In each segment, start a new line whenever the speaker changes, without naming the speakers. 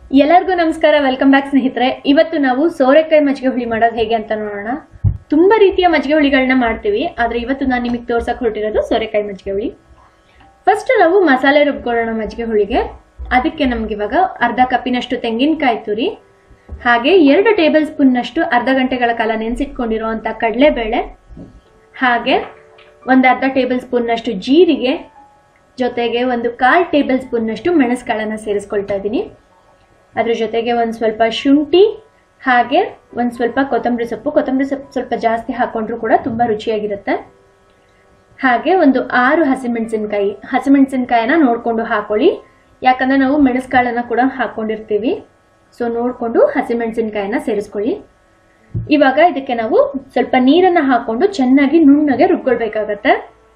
ಎಲ್ಲರಿಗೂ ನಮಸ್ಕಾರ, welcome back ಸ್ನೇಹಿತರೆ. ಇವತ್ತು ನಾವು ಸೋರೆಕಾಯಿ ಮಜ್ಜಿಗೆ ಹುಳಿ ಮಾಡೋದು ಹೇಗೆ ಅಂತ ನೋಡೋಣ. ತುಂಬಾ ರೀತಿಯ ಮಜ್ಜಿಗೆ ಹುಳಿಗಳನ್ನ ಮಾಡ್ತೀವಿ, ಆದ್ರೆ ಇವತ್ತು ನಾನು ನಿಮಗೆ ತೋರ್ಸಕ್ಕೆ ಹೊರಟಿರೋದು ಸೋರೆಕಾಯಿ ಮಜ್ಜಿಗೆ ಹುಳಿ. ಫಸ್ಟ್ ನಾವು ಮಸಾಲೆ ರುಬ್ಕೊಳ್ಳೋಣ ಮಜ್ಜಿಗೆ ಹುಳಿಗೆ. ಅದಕ್ಕೆ ನಮ್ಗೆ ಇವಾಗ ಅರ್ಧ ಕಪ್ಪಿನಷ್ಟು ತೆಂಗಿನಕಾಯಿ ತುರಿ, ಹಾಗೆ 2 ಟೇಬಲ್ ಸ್ಪೂನ್ನಷ್ಟು ಅರ್ಧ ಗಂಟೆಗಳ ಕಾಲ ನೆನೆಸಿಟ್ಕೊಂಡಿರುವಂಥ ಕಡಲೆಬೇಳೆ, ಹಾಗೆ ಒಂದು ಅರ್ಧ ಟೇಬಲ್ ಸ್ಪೂನ್ನಷ್ಟು ಜೀರಿಗೆ, ಜೊತೆಗೆ ಒಂದು 1/4 ಟೇಬಲ್ ಸ್ಪೂನ್ನಷ್ಟು ಮೆಣಸುಕಾಳನ್ನು ಸೇರಿಸ್ಕೊಳ್ತಾ ಇದ್ದೀನಿ. ಅದ್ರ ಜೊತೆಗೆ ಒಂದು ಸ್ವಲ್ಪ ಶುಂಠಿ, ಹಾಗೆ ಒಂದು ಸ್ವಲ್ಪ ಕೊತ್ತಂಬರಿ ಸೊಪ್ಪು ಸ್ವಲ್ಪ ಜಾಸ್ತಿ ಹಾಕೊಂಡ್ರು ಕೂಡ ತುಂಬ ರುಚಿಯಾಗಿರುತ್ತೆ. ಹಾಗೆ ಒಂದು 6 ಹಸಿಮೆಣಸಿನ್ಕಾಯಿನ ನೋಡಿಕೊಂಡು ಹಾಕೊಳ್ಳಿ, ಯಾಕಂದರೆ ನಾವು ಮೆಣಸುಕಾಳನ್ನು ಕೂಡ ಹಾಕ್ಕೊಂಡಿರ್ತೀವಿ. ಸೊ ನೋಡಿಕೊಂಡು ಹಸಿಮೆಣಸಿನ್ಕಾಯಿನ ಸೇರಿಸ್ಕೊಳ್ಳಿ. ಇವಾಗ ಇದಕ್ಕೆ ನಾವು ಸ್ವಲ್ಪ ನೀರನ್ನು ಹಾಕ್ಕೊಂಡು ಚೆನ್ನಾಗಿ ನುಣ್ಣಗೆ ರುಬ್ಕೊಳ್ಬೇಕಾಗತ್ತೆ.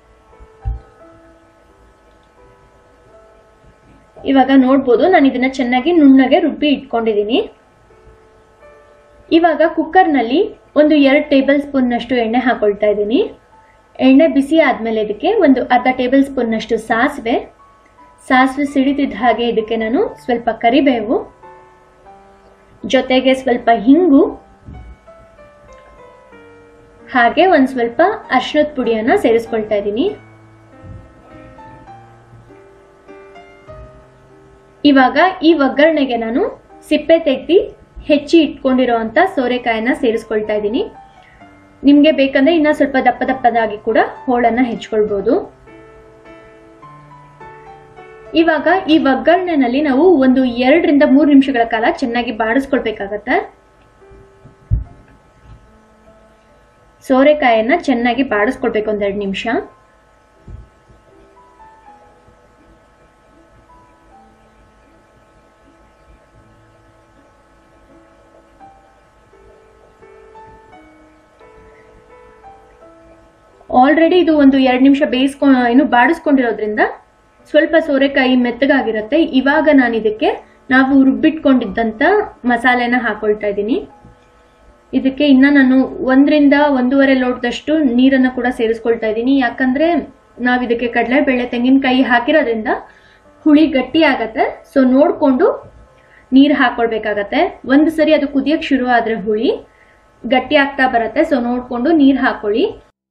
ಇವಾಗ ನೋಡ್ಬೋದು, ನಾನು ಇದನ್ನ ಚೆನ್ನಾಗಿ ನುಣ್ಣಗೆ ರುಬ್ಬಿ ಇಟ್ಕೊಂಡಿದ್ದೀನಿ. ಇವಾಗ ಕುಕ್ಕರ್ನಲ್ಲಿ ಒಂದು 2 ಟೇಬಲ್ ಸ್ಪೂನ್ನಷ್ಟು ಎಣ್ಣೆ ಹಾಕೊಳ್ತಾ ಇದ್ದೀನಿ. ಎಣ್ಣೆ ಬಿಸಿ ಆದಮೇಲೆ ಇದಕ್ಕೆ ಒಂದು ಅರ್ಧ ಟೇಬಲ್ ಸ್ಪೂನ್ನಷ್ಟು ಸಾಸಿವೆ ಸಿಡಿತಿದ್ದ ಹಾಗೆ ಇದಕ್ಕೆ ನಾನು ಸ್ವಲ್ಪ ಕರಿಬೇವು, ಜೊತೆಗೆ ಸ್ವಲ್ಪ ಹಿಂಗು, ಹಾಗೆ ಒಂದು ಸ್ವಲ್ಪ ಅರಿಶಿಣದ ಪುಡಿಯನ್ನ ಸೇರಿಸ್ಕೊಳ್ತಾ ಇದ್ದೀನಿ. ಇವಾಗ ಈ ಒಗ್ಗರಣೆಗೆ ನಾನು ಸಿಪ್ಪೆ ತೆಗೆದು ಹೆಚ್ಚಿ ಇಟ್ಕೊಂಡಿರೋಂಥ ಸೋರೆಕಾಯಿನ ಸೇರಿಸ್ಕೊಳ್ತಾ ಇದ್ದೀನಿ. ನಿಮಗೆ ಬೇಕಂದ್ರೆ ಇನ್ನ ಸ್ವಲ್ಪ ದಪ್ಪದಾಗಿ ಕೂಡ ಹೋಳನ್ನ ಹೆಚ್ಕೊಳ್ಬಹುದು. ಇವಾಗ ಈ ಒಗ್ಗರಣೆನಲ್ಲಿ ನಾವು ಒಂದು 2 ರಿಂದ 3 ನಿಮಿಷಗಳ ಕಾಲ ಚೆನ್ನಾಗಿ ಬಾಡಿಸ್ಕೊಳ್ಬೇಕಾಗತ್ತೆ. ಸೋರೆಕಾಯಿಯನ್ನ ಚೆನ್ನಾಗಿ ಬಾಡಿಸ್ಕೊಳ್ಬೇಕು, 1-2 ನಿಮಿಷ. ಆಲ್ರೆಡಿ ಇದು ಒಂದು 2 ನಿಮಿಷ ಬಾಡಿಸ್ಕೊಂಡಿರೋದ್ರಿಂದ ಸ್ವಲ್ಪ ಸೋರೆಕಾಯಿ ಮೆತ್ತಗಾಗಿರುತ್ತೆ. ಇವಾಗ ನಾನು ಇದಕ್ಕೆ ನಾವು ರುಬ್ಬಿಟ್ಕೊಂಡಿದ್ದಂಥ ಮಸಾಲೆನ ಹಾಕೊಳ್ತಾ ಇದ್ದೀನಿ. ಇದಕ್ಕೆ ಇನ್ನ ನಾನು 1 ರಿಂದ 1.5 ಲೋಟದಷ್ಟು ನೀರನ್ನು ಕೂಡ ಸೇರಿಸ್ಕೊಳ್ತಾ ಇದ್ದೀನಿ. ಯಾಕಂದ್ರೆ ನಾವು ಇದಕ್ಕೆ ಕಡಲೆಬೇಳೆ ತೆಂಗಿನಕಾಯಿ ಹಾಕಿರೋದ್ರಿಂದ ಹುಳಿ ಗಟ್ಟಿ ಆಗತ್ತೆ. ಸೊ ನೋಡಿಕೊಂಡು ನೀರು ಹಾಕೊಳ್ಬೇಕಾಗತ್ತೆ. ಒಂದು ಸರಿ ಅದು ಕುದಿಯಕ್ಕೆ ಶುರು ಆದ್ರೆ ಹುಳಿ ಗಟ್ಟಿ ಆಗ್ತಾ ಬರುತ್ತೆ. ಸೊ ನೋಡಿಕೊಂಡು ನೀರು ಹಾಕೊಳ್ಳಿ.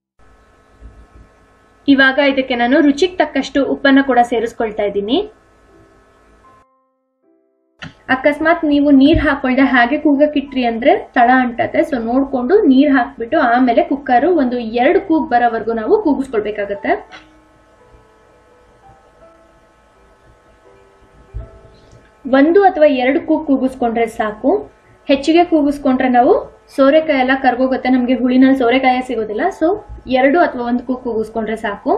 ಇವಾಗ ಇದಕ್ಕೆ ನಾನು ರುಚಿಗೆ ತಕ್ಕಷ್ಟು ಉಪ್ಪನ್ನು ಕೂಡ ಸೇರಿಸ್ಕೊಳ್ತಾ ಇದ್ದೀನಿ. ಅಕಸ್ಮಾತ್ ನೀವು ನೀರು ಹಾಕೊಳ್ದೆ ಹಾಗೆ ಕೂಗಕ್ಕಿಟ್ರಿ ಅಂದ್ರೆ ತಳ ಅಂಟತ್ತೆ. ಸೊ ನೋಡ್ಕೊಂಡು ನೀರು ಹಾಕ್ಬಿಟ್ಟು ಆಮೇಲೆ ಕುಕ್ಕರು ಒಂದು 2 ಕೂಗ್ ಬರೋವರೆಗೂ ನಾವು ಕೂಗಿಸ್ಕೊಳ್ಬೇಕಾಗತ್ತೆ. 1 ಅಥವಾ 2 ಕೂಗ್ ಕೂಗಿಸ್ಕೊಂಡ್ರೆ ಸಾಕು. ಹೆಚ್ಚಿಗೆ ಕೂಗಿಸ್ಕೊಂಡ್ರೆ ನಾವು ಸೋರೆಕಾಯಿ ಎಲ್ಲ ಕರ್ಗೋಗುತ್ತೆ, ನಮಗೆ ಹುಳಿನಲ್ಲಿ ಸೋರೆಕಾಯಿ ಸಿಗೋದಿಲ್ಲ. ಸೊ 2 ಅಥವಾ 1 ಕೂಗ್ ಕೂಗಿಸ್ಕೊಂಡ್ರೆ ಸಾಕು.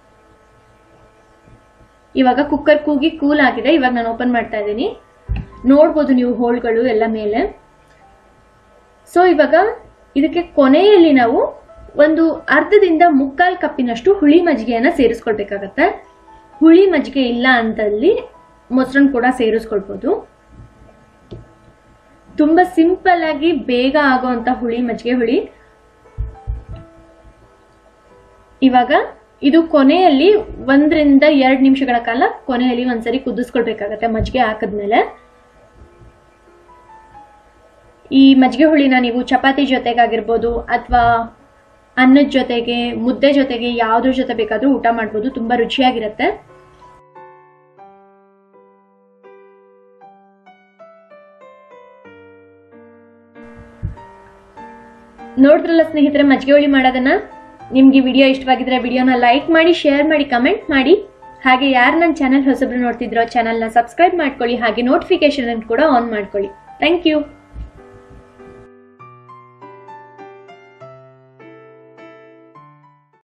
ಇವಾಗ ಕುಕ್ಕರ್ ಕೂಗಿ ಕೂಲ್ ಆಗಿದೆ. ಇವಾಗ ನಾನು ಓಪನ್ ಮಾಡ್ತಾ ಇದ್ದೀನಿ. ನೋಡ್ಬೋದು ನೀವು ಹೋಳ್ಗಳು ಎಲ್ಲ ಮೇಲೆ. ಸೊ ಇವಾಗ ಇದಕ್ಕೆ ಕೊನೆಯಲ್ಲಿ ನಾವು ಒಂದು ಅರ್ಧದಿಂದ 3/4 ಕಪ್ಪಿನಷ್ಟು ಹುಳಿ ಮಜ್ಜಿಗೆಯನ್ನ ಸೇರಿಸ್ಕೊಳ್ಬೇಕಾಗತ್ತೆ. ಹುಳಿ ಮಜ್ಜಿಗೆ ಇಲ್ಲ ಅಂತಲ್ಲಿ ಮೊಸರನ್ನ ಕೂಡ ಸೇರಿಸ್ಕೊಳ್ಬೋದು. ತುಂಬಾ ಸಿಂಪಲ್ ಆಗಿ ಬೇಗ ಆಗೋಂತ ಹುಳಿ ಮಜ್ಜಿಗೆ ಹುಳಿ. ಇವಾಗ ಇದು ಕೊನೆಯಲ್ಲಿ 1 ರಿಂದ 2 ನಿಮಿಷಗಳ ಕಾಲ ಕೊನೆಯಲ್ಲಿ ಒಂದ್ಸರಿ ಕುದಿಸ್ಕೊಳ್ಬೇಕಾಗತ್ತೆ ಮಜ್ಜಿಗೆ ಹಾಕಿದ್ಮೇಲೆ. ಈ ಮಜ್ಜಿಗೆ ಹುಳಿನ ನೀವು ಚಪಾತಿ ಜೊತೆಗಾಗಿರ್ಬೋದು ಅಥವಾ ಅನ್ನದ ಜೊತೆಗೆ, ಮುದ್ದೆ ಜೊತೆಗೆ, ಯಾವ್ದ್ರ ಜೊತೆ ಬೇಕಾದ್ರೂ ಊಟ ಮಾಡ್ಬೋದು. ತುಂಬಾ ರುಚಿಯಾಗಿರುತ್ತೆ. ನೋಡಿದ್ರಲ್ಲ ಸ್ನೇಹಿತರೆ ಮಜ್ಜಿಗೆ ಹುಳಿ ಮಾಡೋದನ್ನ. ನಿಮ್ಗೆ ವಿಡಿಯೋ ಇಷ್ಟವಾಗಿದ್ರೆ ವಿಡಿಯೋನ ಲೈಕ್ ಮಾಡಿ, ಶೇರ್ ಮಾಡಿ, ಕಮೆಂಟ್ ಮಾಡಿ. ಹಾಗೆ ಯಾರು ನನ್ನ ಚಾನಲ್ ಹೊಸಬ್ರು ನೋಡ್ತಿದ್ರೋ ಚಾನಲ್ನ ಸಬ್ಸ್ಕ್ರೈಬ್ ಮಾಡ್ಕೊಳ್ಳಿ, ಹಾಗೆ ನೋಟಿಫಿಕೇಶನ್ ಕೂಡ ಆನ್ ಮಾಡ್ಕೊಳ್ಳಿ. Thank you.